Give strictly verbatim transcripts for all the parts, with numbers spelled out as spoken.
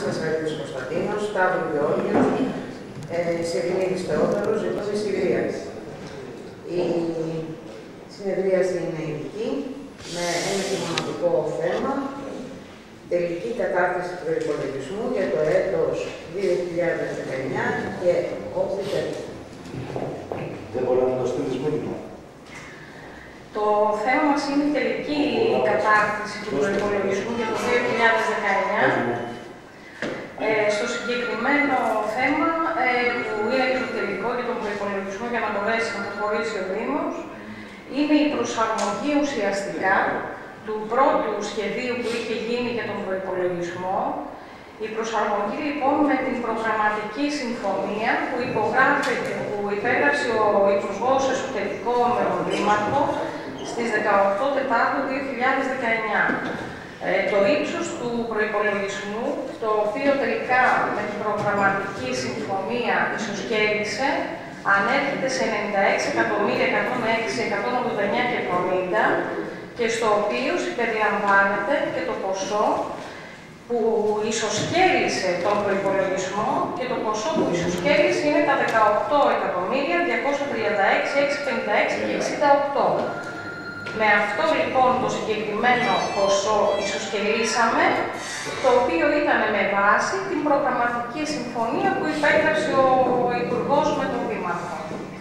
Σασαρίδης Κωνσταντίνος, Σταύρου Γεώργιος, ε, Σιρηνίδης Θεόδωρος, Ζητώνης Συρίας. Η συνεδρίαση είναι ειδική, με ένα και μοναδικό θέμα, τελική κατάρτιση του προϋπολογισμού για το έτος δύο χιλιάδες δεκαεννιά και ό,τι θέλει. Δεν μπορεί να το στείλεις μήνυμα. Το θέμα μας είναι η τελική κατάρτιση του προϋπολογισμού για το δύο χιλιάδες δεκαεννιά. Ε, στο συγκεκριμένο θέμα, ε, που είναι και το τελικό για τον προϋπολογισμό για να μπορέσει να προχωρήσει ο Δήμος, είναι η προσαρμογή ουσιαστικά του πρώτου σχεδίου που είχε γίνει για τον προϋπολογισμό. Η προσαρμογή λοιπόν με την προγραμματική συμφωνία που υπογράφεται, που υπέγραψε ο Υπουργός Εσωτερικών με τον Δήμαρχο στις δεκαοκτώ Τετάρτου δύο χιλιάδες δεκαεννιά. Ε, το ύψος του προϋπολογισμού, το οποίο τελικά με την προγραμματική συμφωνία ισοσκέλισε, ανέρχεται σε ενενήντα έξι εκατομμύρια εκατόν έξι χιλιάδες εκατόν ογδόντα εννιά και εβδομήντα και στο οποίο συμπεριλαμβάνεται και το ποσό που ισοσκέλισε τον προϋπολογισμό και το ποσό που ισοσκέλισε είναι τα δεκαοκτώ εκατομμύρια διακόσια τριάντα έξι χιλιάδες εξακόσια πενήντα έξι και εξήντα οκτώ. Με αυτό λοιπόν το συγκεκριμένο ποσό ισοσκελίσαμε, το οποίο ήταν με βάση την προγραμματική συμφωνία που υπέγραψε ο Υπουργός με τον Δήμαρχο.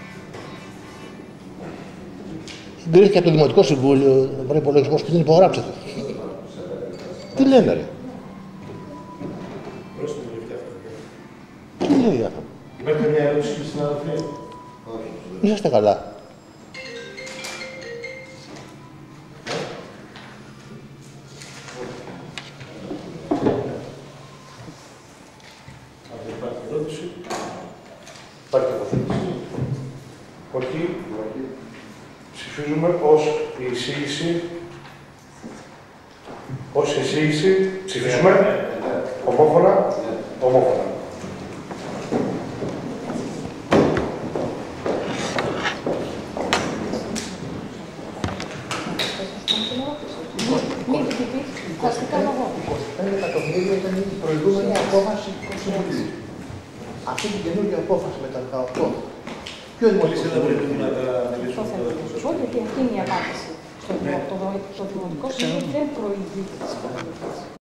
Συγκρίθηκε από το Δημοτικό Συμβούλιο ο προϋπολογισμός και την υπογράψατε. Τι λένε ρε. Τι λέει αυτό. Υπάρχει μια ερώτηση στην συνάδελφη. Είσαστε καλά. Αν δεν υπάρχει ερώτηση. Υπάρχει τοποθέτηση. Όχι. Ψηφίζουμε ως η εισήγηση. Ως η εισήγηση. Ψηφίζουμε. Ομόφωνα. Ομόφωνα. είκοσι πέντε εκατομμύρια ήταν η προηγούμενη απόφαση του Συμβουλίου. Αυτή την καινούργια απόφαση με τα δεκαοκτώ. Ποιο δημοτικό δεν πρέπει να τα μιλήσουμε. Γιατί αυτή είναι η απάντηση. Στο Δημοτικό Συμβούλιο δεν προηγείται της